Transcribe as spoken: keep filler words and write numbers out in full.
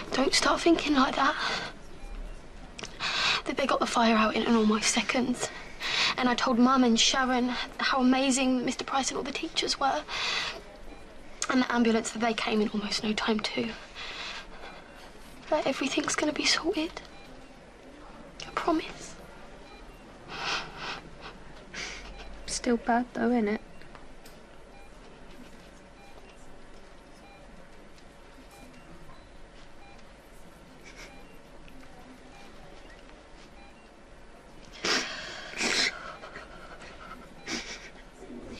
Don't start thinking like that. That they got the fire out in almost seconds. And I told Mum and Sharon how amazing Mister Price and all the teachers were. And the ambulance, that they came in almost no time too. That everything's gonna be sorted. I promise. Still bad though, innit?